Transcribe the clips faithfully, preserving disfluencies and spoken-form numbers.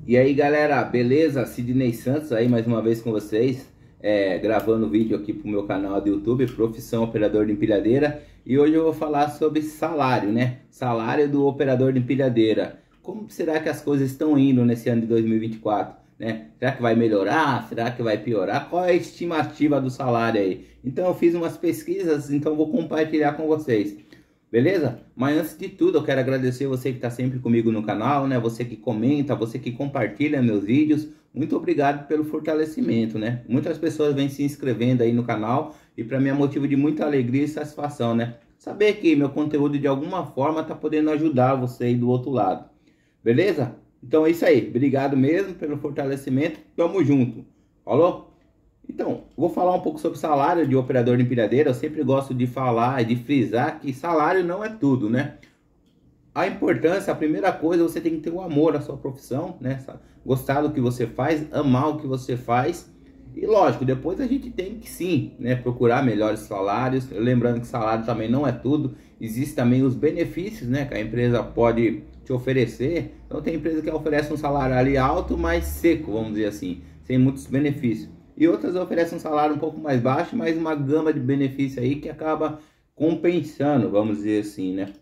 E aí galera, beleza? Sidney Santos aí mais uma vez com vocês, é, gravando vídeo aqui pro meu canal do YouTube, Profissão Operador de Empilhadeira. E hoje eu vou falar sobre salário, né? Salário do operador de empilhadeira. Como será que as coisas estão indo nesse ano de dois mil e vinte e quatro? Né? Será que vai melhorar? Será que vai piorar? Qual é a estimativa do salário aí? Então eu fiz umas pesquisas, então vou compartilhar com vocês. Beleza? Mas antes de tudo, eu quero agradecer você que está sempre comigo no canal, né? Você que comenta, você que compartilha meus vídeos. Muito obrigado pelo fortalecimento, né? Muitas pessoas vêm se inscrevendo aí no canal e para mim é motivo de muita alegria e satisfação, né? Saber que meu conteúdo de alguma forma está podendo ajudar você aí do outro lado. Beleza? Então é isso aí. Obrigado mesmo pelo fortalecimento. Tamo junto. Falou? Então, vou falar um pouco sobre salário de operador de empilhadeira. Eu sempre gosto de falar e de frisar que salário não é tudo, né? A importância, a primeira coisa, você tem que ter o amor à sua profissão, né? Gostar do que você faz, amar o que você faz. E lógico, depois a gente tem que sim, né, procurar melhores salários. Lembrando que salário também não é tudo. Existem também os benefícios, né, que a empresa pode te oferecer. Então tem empresa que oferece um salário ali alto, mas seco, vamos dizer assim, sem muitos benefícios. E outras oferecem um salário um pouco mais baixo, mas uma gama de benefícios aí que acaba compensando, vamos dizer assim, né?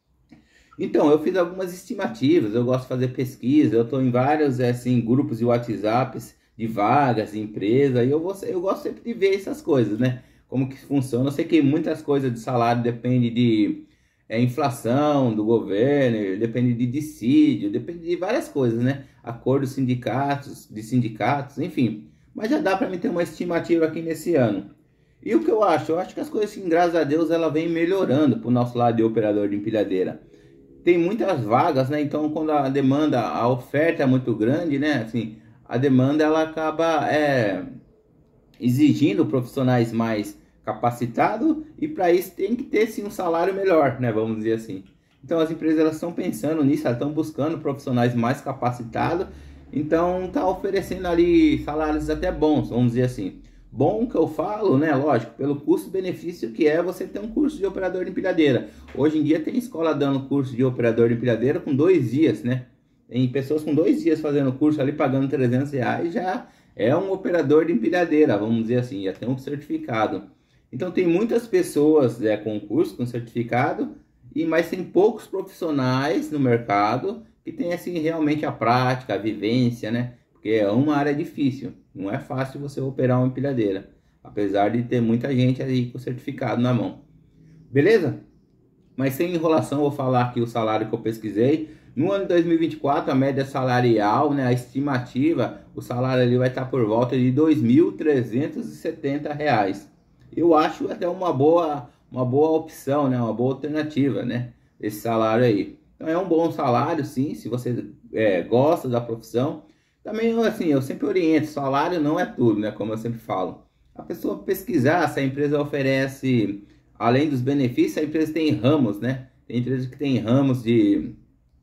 Então, eu fiz algumas estimativas, eu gosto de fazer pesquisa, eu estou em vários assim, grupos de WhatsApp de vagas, de empresa, e eu, vou, eu gosto sempre de ver essas coisas, né? Como que funciona. Eu sei que muitas coisas de salário depende de é, inflação do governo, depende de dissídio, depende de várias coisas, né? Acordos sindicatos, de sindicatos, enfim. Mas já dá para mim ter uma estimativa aqui nesse ano. E o que eu acho? Eu acho que as coisas, assim, graças a Deus, ela vem melhorando para o nosso lado de operador de empilhadeira. Tem muitas vagas, né? Então, quando a demanda, a oferta é muito grande, né? Assim, a demanda, ela acaba é, exigindo profissionais mais capacitados. E para isso tem que ter, sim, um salário melhor, né? Vamos dizer assim. Então, as empresas, elas estão pensando nisso, elas estão buscando profissionais mais capacitados. Então tá oferecendo ali salários até bons, vamos dizer assim. Bom que eu falo, né? Lógico, pelo custo-benefício que é você ter um curso de operador de empilhadeira. Hoje em dia tem escola dando curso de operador de empilhadeira com dois dias, né? Tem pessoas com dois dias fazendo curso ali, pagando trezentos reais, já é um operador de empilhadeira, vamos dizer assim, já tem um certificado. Então tem muitas pessoas né, com curso, com certificado, e mas tem poucos profissionais no mercado que tem assim realmente a prática, a vivência, né? Porque é uma área difícil, não é fácil você operar uma empilhadeira, apesar de ter muita gente aí com certificado na mão. Beleza? Mas sem enrolação, vou falar aqui o salário que eu pesquisei. No ano de dois mil e vinte e quatro, a média salarial, né, a estimativa, o salário ali vai estar por volta de dois mil trezentos e setenta reais. Eu acho até uma boa, uma boa opção, né, uma boa alternativa, né, esse salário aí. Então é um bom salário, sim, se você é, gosta da profissão. Também, assim, eu sempre oriento, salário não é tudo, né? Como eu sempre falo. A pessoa pesquisar se a empresa oferece, além dos benefícios, a empresa tem ramos, né? Tem empresas que tem ramos de...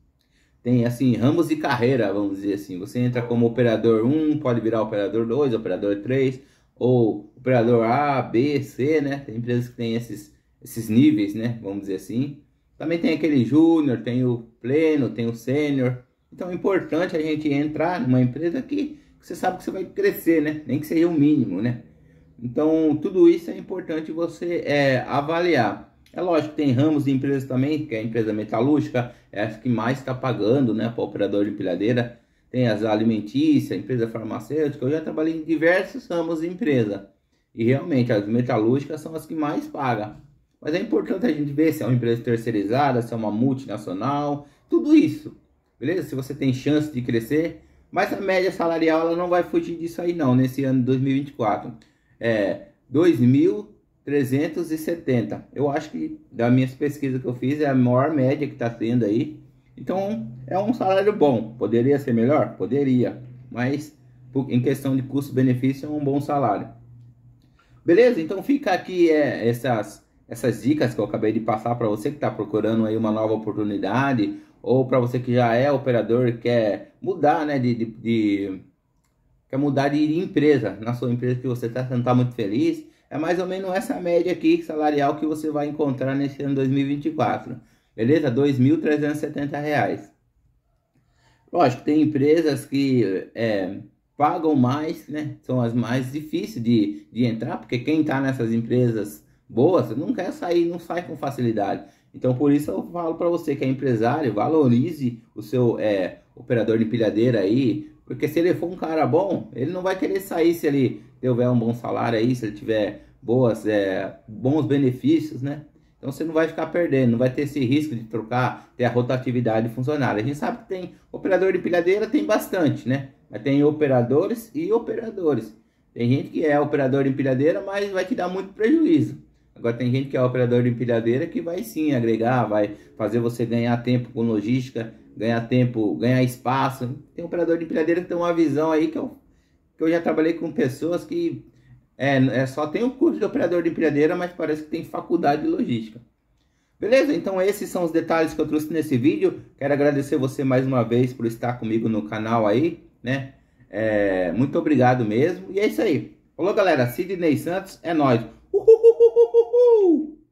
Tem, assim, ramos de carreira, vamos dizer assim. Você entra como operador um, pode virar operador dois, operador três, ou operador A, B, C, né? Tem empresas que tem esses, esses níveis, né? Vamos dizer assim. Também tem aquele júnior, tem o pleno, tem o sênior. Então é importante a gente entrar numa empresa que, que você sabe que você vai crescer, né? Nem que seja o mínimo, né? Então tudo isso é importante você é, avaliar. É lógico que tem ramos de empresas também, que é a empresa metalúrgica, é a que mais está pagando, né? Para operador de empilhadeira. Tem as alimentícias, a empresa farmacêutica. Eu já trabalhei em diversos ramos de empresa. E realmente as metalúrgicas são as que mais pagam. Mas é importante a gente ver se é uma empresa terceirizada, se é uma multinacional, tudo isso, beleza? Se você tem chance de crescer, mas a média salarial ela não vai fugir disso aí não, nesse ano de dois mil e vinte e quatro. É dois mil trezentos e setenta. Eu acho que das minhas pesquisas que eu fiz é a maior média que está tendo aí. Então é um salário bom. Poderia ser melhor? Poderia. Mas em questão de custo-benefício é um bom salário. Beleza? Então fica aqui é, essas... essas dicas que eu acabei de passar para você que está procurando aí uma nova oportunidade, ou para você que já é operador e quer mudar, né, de, de, de quer mudar de empresa, na sua empresa que você está não tá muito feliz, é mais ou menos essa média aqui salarial que você vai encontrar nesse ano dois mil e vinte e quatro, beleza? dois mil trezentos e setenta reais. Lógico, tem empresas que é, pagam mais, né? São as mais difíceis de, de entrar, porque quem está nessas empresas boas não quer sair, não sai com facilidade. Então, por isso eu falo para você que é empresário, valorize o seu é, operador de empilhadeira aí, porque se ele for um cara bom, ele não vai querer sair se ele tiver um bom salário aí, se ele tiver boas, é, bons benefícios, né? Então você não vai ficar perdendo, não vai ter esse risco de trocar, ter a rotatividade de funcionário. A gente sabe que tem operador de empilhadeira, tem bastante, né? Mas tem operadores e operadores. Tem gente que é operador de empilhadeira, mas vai te dar muito prejuízo. Agora tem gente que é operador de empilhadeira que vai sim agregar, vai fazer você ganhar tempo com logística, ganhar tempo, ganhar espaço. Tem operador de empilhadeira que tem uma visão aí que eu, que eu já trabalhei com pessoas que é, é só tem o curso de operador de empilhadeira, mas parece que tem faculdade de logística. Beleza? Então esses são os detalhes que eu trouxe nesse vídeo. Quero agradecer você mais uma vez por estar comigo no canal aí, né? É, muito obrigado mesmo. E é isso aí. Falou, galera. Sidney Santos, é nóis. Uhul!